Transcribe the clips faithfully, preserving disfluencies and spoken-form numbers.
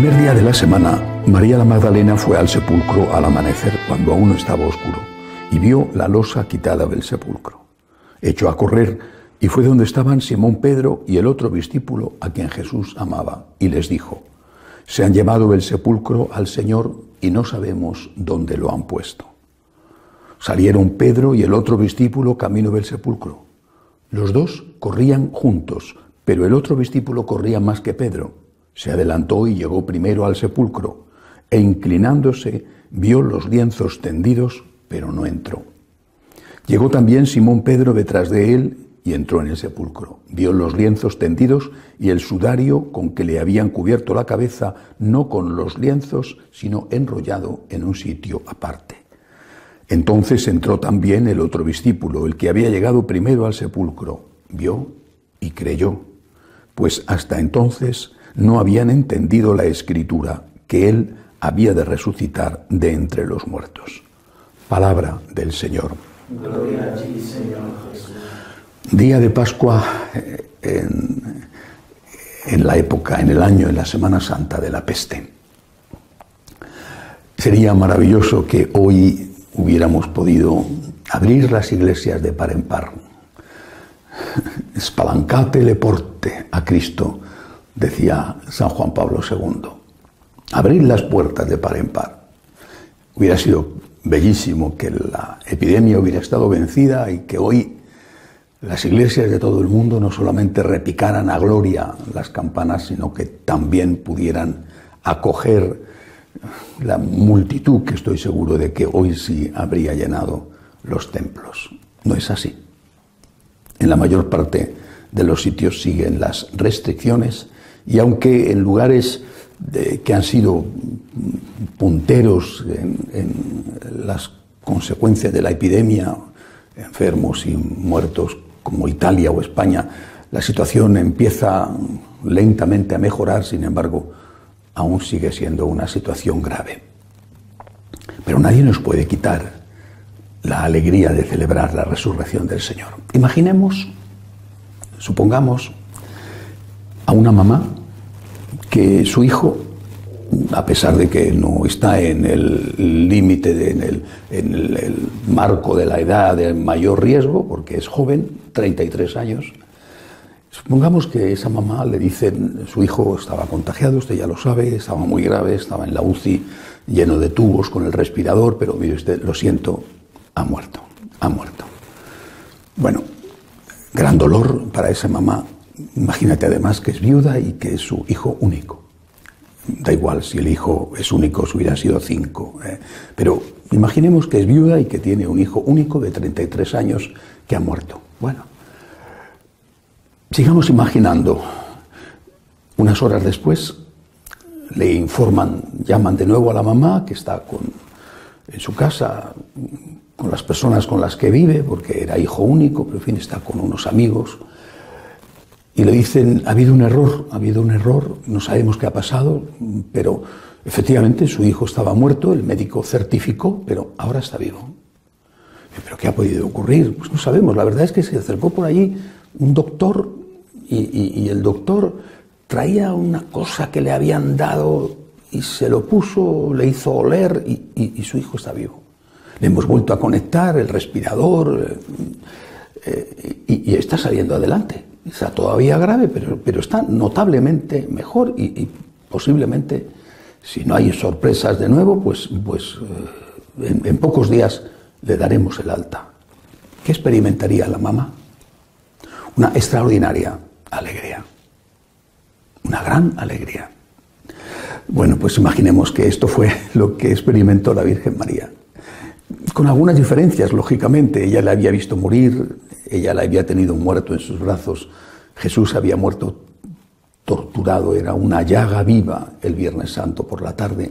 primer día de la semana, María la Magdalena fue al sepulcro al amanecer, cuando aún no estaba oscuro, y vio la losa quitada del sepulcro. Echó a correr y fue donde estaban Simón Pedro y el otro discípulo a quien Jesús amaba, y les dijo: se han llevado del sepulcro al Señor y no sabemos dónde lo han puesto. Salieron Pedro y el otro discípulo camino del sepulcro. Los dos corrían juntos, pero el otro discípulo corría más que Pedro. Se adelantó y llegó primero al sepulcro, e inclinándose vio los lienzos tendidos, pero no entró. Llegó también Simón Pedro detrás de él y entró en el sepulcro. Vio los lienzos tendidos y el sudario con que le habían cubierto la cabeza, no con los lienzos, sino enrollado en un sitio aparte. Entonces entró también el otro discípulo, el que había llegado primero al sepulcro. Vio y creyó, pues hasta entonces no habían entendido la Escritura, que él había de resucitar de entre los muertos. Palabra del Señor. Gloria a ti, Señor Jesús. Día de Pascua en, en la época, en el año, en la Semana Santa de la peste. Sería maravilloso que hoy hubiéramos podido abrir las iglesias de par en par. Spalancate le porte a Cristo, decía San Juan Pablo segundo. Abrir las puertas de par en par. Hubiera sido bellísimo que la epidemia hubiera estado vencida y que hoy las iglesias de todo el mundo no solamente repicaran a gloria las campanas, sino que también pudieran acoger la multitud que estoy seguro de que hoy sí habría llenado los templos. No es así. En la mayor parte de los sitios siguen las restricciones, y aunque en lugares de, que han sido punteros en, en las consecuencias de la epidemia, enfermos y muertos como Italia o España, la situación empieza lentamente a mejorar, sin embargo, aún sigue siendo una situación grave. Pero nadie nos puede quitar la alegría de celebrar la resurrección del Señor. Imaginemos, supongamos, a una mamá que su hijo, a pesar de que no está en el límite, de, en, el, en el, el marco de la edad de mayor riesgo, porque es joven, treinta y tres años, supongamos que esa mamá le dicen: su hijo estaba contagiado, usted ya lo sabe, estaba muy grave, estaba en la U C I, lleno de tubos con el respirador, pero mire usted, lo siento, ha muerto, ha muerto. Bueno, gran dolor para esa mamá. Imagínate además que es viuda y que es su hijo único. Da igual si el hijo es único, si hubiera sido cinco. ¿eh? Pero imaginemos que es viuda y que tiene un hijo único de treinta y tres años que ha muerto. Bueno, sigamos imaginando. Unas horas después le informan, llaman de nuevo a la mamá, que está con, en su casa con las personas con las que vive, porque era hijo único, pero en fin, está con unos amigos. Y le dicen: ha habido un error, ha habido un error, no sabemos qué ha pasado, pero efectivamente su hijo estaba muerto, el médico certificó, pero ahora está vivo. ¿Pero qué ha podido ocurrir? Pues no sabemos, la verdad es que se acercó por allí un doctor y, y, y el doctor traía una cosa que le habían dado y se lo puso, le hizo oler y, y, y su hijo está vivo. Le hemos vuelto a conectar el respirador eh, y, y está saliendo adelante. Está todavía grave, pero, pero está notablemente mejor y, y posiblemente, si no hay sorpresas de nuevo, pues, pues eh, en, en pocos días le daremos el alta. ¿Qué experimentaría la mamá? Una extraordinaria alegría. Una gran alegría. Bueno, pues imaginemos que esto fue lo que experimentó la Virgen María. Con algunas diferencias, lógicamente. Ella le había visto morir, ella la había tenido muerto en sus brazos. Jesús había muerto torturado, era una llaga viva el Viernes Santo por la tarde.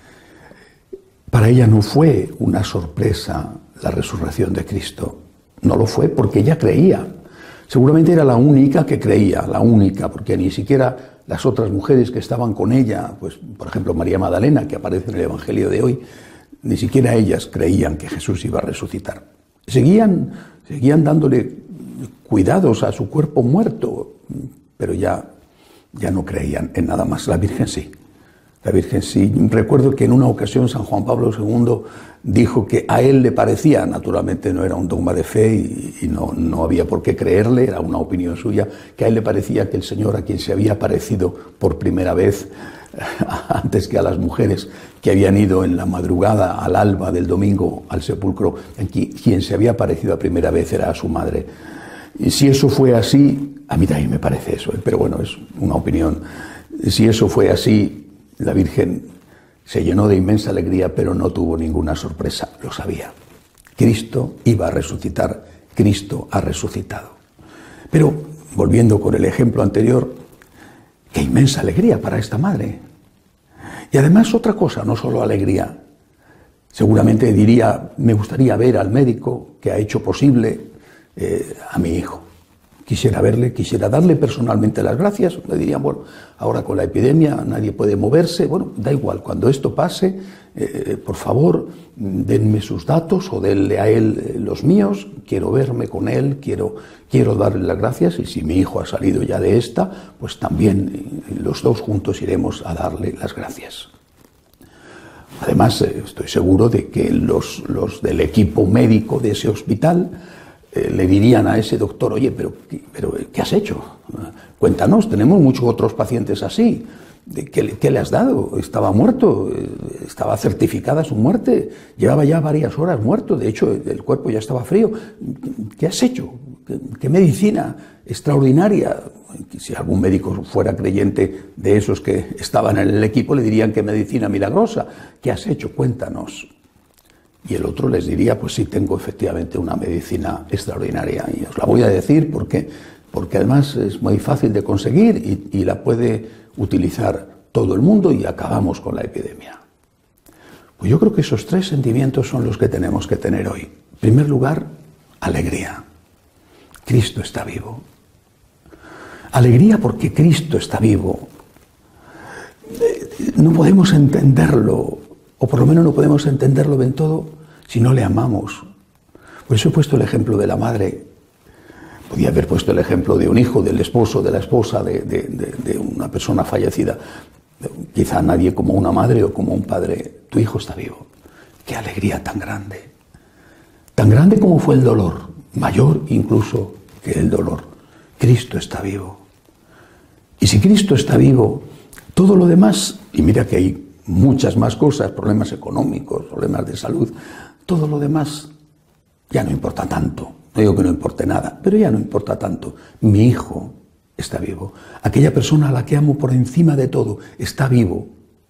Para ella no fue una sorpresa la resurrección de Cristo. No lo fue porque ella creía. Seguramente era la única que creía, la única, porque ni siquiera las otras mujeres que estaban con ella, pues por ejemplo María Magdalena, que aparece en el Evangelio de hoy, ni siquiera ellas creían que Jesús iba a resucitar. Seguían, seguían dándole cuidados a su cuerpo muerto, pero ya, ya no creían en nada más. La Virgen sí. La Virgen sí. Recuerdo que en una ocasión San Juan Pablo segundo dijo que a él le parecía, naturalmente no era un dogma de fe y, y no, no había por qué creerle, era una opinión suya, que a él le parecía que el Señor, a quien se había aparecido por primera vez, antes que a las mujeres que habían ido en la madrugada al alba del domingo al sepulcro, quien se había aparecido a primera vez era a su madre. Y si eso fue así, a mí también me parece eso, pero bueno, es una opinión. Si eso fue así, la Virgen se llenó de inmensa alegría, pero no tuvo ninguna sorpresa, lo sabía. Cristo iba a resucitar, Cristo ha resucitado. Pero, volviendo con el ejemplo anterior, qué inmensa alegría para esta madre. Y además otra cosa, no solo alegría. Seguramente diría, me gustaría ver al médico que ha hecho posible eh, a mi hijo. Quisiera verle, quisiera darle personalmente las gracias. Le dirían, bueno, ahora con la epidemia nadie puede moverse. Bueno, da igual, cuando esto pase, eh, por favor, denme sus datos o denle a él eh, los míos. Quiero verme con él, quiero, quiero darle las gracias. Y si mi hijo ha salido ya de esta, pues también eh, los dos juntos iremos a darle las gracias. Además, eh, estoy seguro de que los, los del equipo médico de ese hospital Eh, le dirían a ese doctor, oye, pero, pero ¿qué has hecho? Cuéntanos, tenemos muchos otros pacientes así. ¿Qué, qué le has dado? Estaba muerto, estaba certificada su muerte, llevaba ya varias horas muerto, de hecho el cuerpo ya estaba frío. ¿Qué has hecho? ¿Qué, qué medicina extraordinaria? Si algún médico fuera creyente de esos que estaban en el equipo, le dirían qué medicina milagrosa. ¿Qué has hecho? Cuéntanos. Y el otro les diría, pues sí, tengo efectivamente una medicina extraordinaria. Y os la voy a decir porque, porque además es muy fácil de conseguir y, y la puede utilizar todo el mundo y acabamos con la epidemia. Pues yo creo que esos tres sentimientos son los que tenemos que tener hoy. En primer lugar, alegría. Cristo está vivo. Alegría porque Cristo está vivo. No podemos entenderlo, o por lo menos no podemos entenderlo del todo si no le amamos. Por eso he puesto el ejemplo de la madre. Podía haber puesto el ejemplo de un hijo, del esposo, de la esposa, de, de, de, de una persona fallecida. Quizá nadie como una madre o como un padre. Tu hijo está vivo. Qué alegría tan grande. Tan grande como fue el dolor. Mayor incluso que el dolor. Cristo está vivo. Y si Cristo está vivo, todo lo demás, y mira que hay muchas más cosas, problemas económicos, problemas de salud, todo lo demás ya no importa tanto. No digo que no importe nada, pero ya no importa tanto. Mi hijo está vivo. Aquella persona a la que amo por encima de todo está vivo.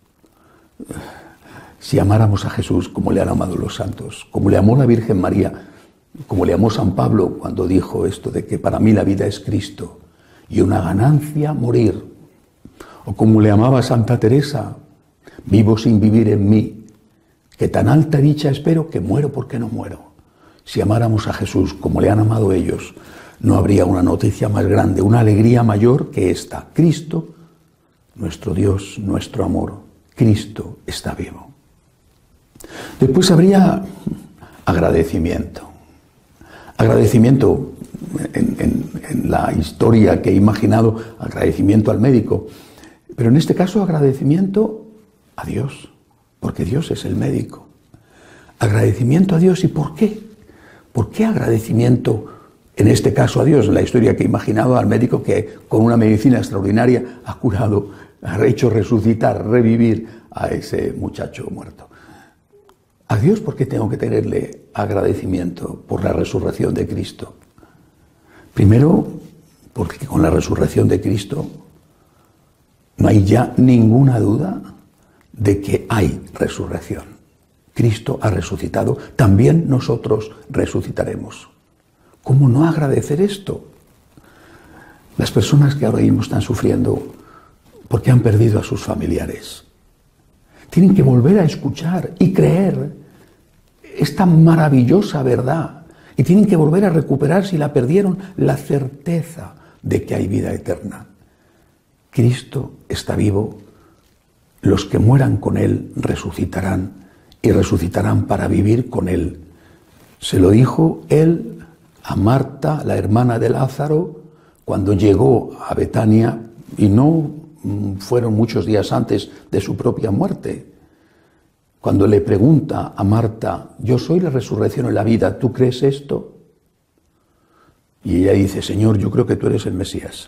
Si amáramos a Jesús como le han amado los santos, como le amó la Virgen María, como le amó San Pablo cuando dijo esto de que para mí la vida es Cristo y una ganancia morir, o como le amaba Santa Teresa, vivo sin vivir en mí, que tan alta dicha espero que muero porque no muero. Si amáramos a Jesús como le han amado ellos, no habría una noticia más grande, una alegría mayor que esta. Cristo, nuestro Dios, nuestro amor, Cristo está vivo. Después habría agradecimiento. Agradecimiento en, en, en la historia que he imaginado, agradecimiento al médico, pero en este caso agradecimiento a Dios, porque Dios es el médico. Agradecimiento a Dios, ¿y por qué? ¿Por qué agradecimiento en este caso a Dios? En la historia que he imaginado al médico que con una medicina extraordinaria ha curado, ha hecho resucitar, revivir a ese muchacho muerto. A Dios, ¿por qué tengo que tenerle agradecimiento por la resurrección de Cristo? Primero, porque con la resurrección de Cristo no hay ya ninguna duda de que hay resurrección. Cristo ha resucitado, también nosotros resucitaremos. ¿Cómo no agradecer esto? Las personas que ahora mismo están sufriendo porque han perdido a sus familiares tienen que volver a escuchar y creer esta maravillosa verdad y tienen que volver a recuperar, si la perdieron, la certeza de que hay vida eterna. Cristo está vivo. Los que mueran con Él resucitarán y resucitarán para vivir con Él. Se lo dijo Él a Marta, la hermana de Lázaro, cuando llegó a Betania, y no fueron muchos días antes de su propia muerte. Cuando le pregunta a Marta, yo soy la resurrección y la vida, ¿tú crees esto? Y ella dice, Señor, yo creo que tú eres el Mesías.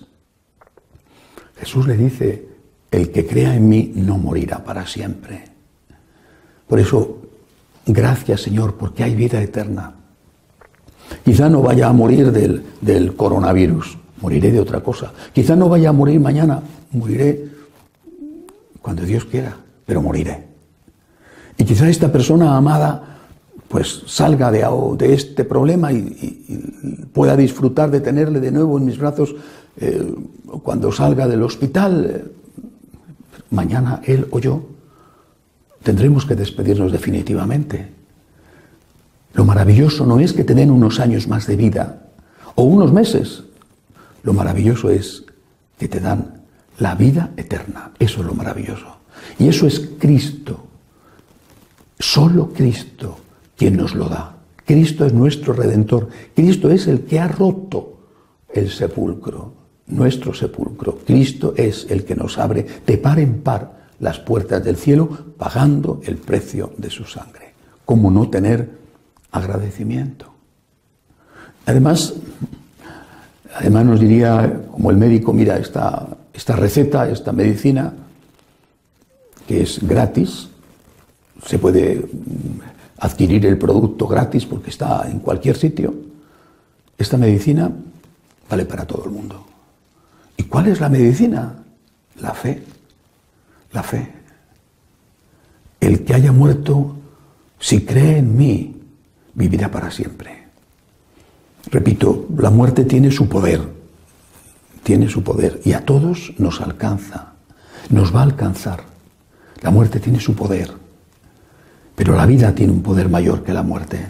Jesús le dice, el que crea en mí no morirá para siempre. Por eso, gracias, Señor, porque hay vida eterna. Quizá no vaya a morir del, del coronavirus, moriré de otra cosa. Quizá no vaya a morir mañana, moriré cuando Dios quiera, pero moriré. Y quizá esta persona amada pues salga de, de este problema y, y, y pueda disfrutar de tenerle de nuevo en mis brazos eh, cuando salga del hospital. Eh, mañana él o yo tendremos que despedirnos definitivamente. Lo maravilloso no es que te den unos años más de vida o unos meses. Lo maravilloso es que te dan la vida eterna. Eso es lo maravilloso. Y eso es Cristo. Solo Cristo quien nos lo da. Cristo es nuestro Redentor. Cristo es el que ha roto el sepulcro, nuestro sepulcro. Cristo es el que nos abre de par en par las puertas del cielo, pagando el precio de su sangre. ¿Cómo no tener agradecimiento? Además, además nos diría, como el médico, mira, esta, esta receta, esta medicina, que es gratis, se puede adquirir el producto gratis porque está en cualquier sitio. Esta medicina vale para todo el mundo. ¿Y cuál es la medicina? La fe. La fe. El que haya muerto, si cree en mí, vivirá para siempre. Repito, la muerte tiene su poder. Tiene su poder. Y a todos nos alcanza. Nos va a alcanzar. La muerte tiene su poder. Pero la vida tiene un poder mayor que la muerte.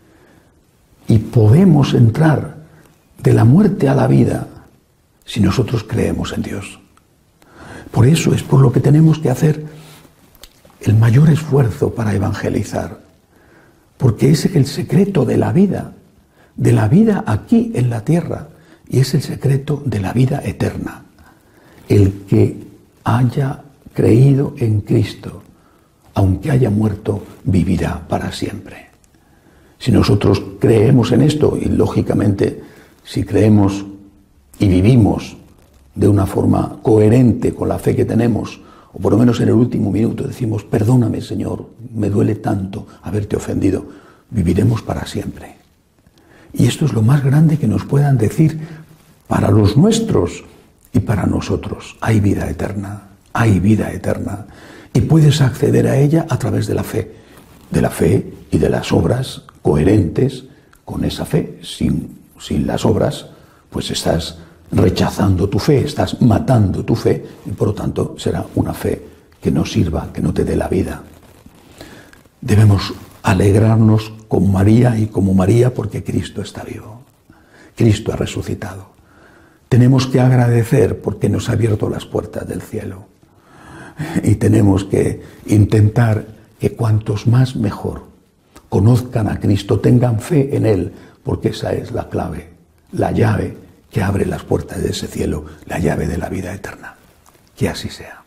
Y podemos entrar de la muerte a la vida si nosotros creemos en Dios. Por eso es por lo que tenemos que hacer el mayor esfuerzo para evangelizar. Porque ese es el secreto de la vida, de la vida aquí en la tierra, y es el secreto de la vida eterna. El que haya creído en Cristo, aunque haya muerto, vivirá para siempre. Si nosotros creemos en esto, y lógicamente si creemos y vivimos de una forma coherente con la fe que tenemos, o por lo menos en el último minuto decimos, perdóname, Señor, me duele tanto haberte ofendido, viviremos para siempre. Y esto es lo más grande que nos puedan decir para los nuestros y para nosotros. Hay vida eterna, hay vida eterna. Y puedes acceder a ella a través de la fe, de la fe y de las obras coherentes con esa fe. Sin, sin las obras, pues estás rechazando tu fe, estás matando tu fe y por lo tanto será una fe que no sirva, que no te dé la vida. Debemos alegrarnos con María y como María porque Cristo está vivo. Cristo ha resucitado. Tenemos que agradecer porque nos ha abierto las puertas del cielo. Y tenemos que intentar que cuantos más mejor conozcan a Cristo, tengan fe en Él, porque esa es la clave, la llave que abre las puertas de ese cielo, la llave de la vida eterna. Que así sea.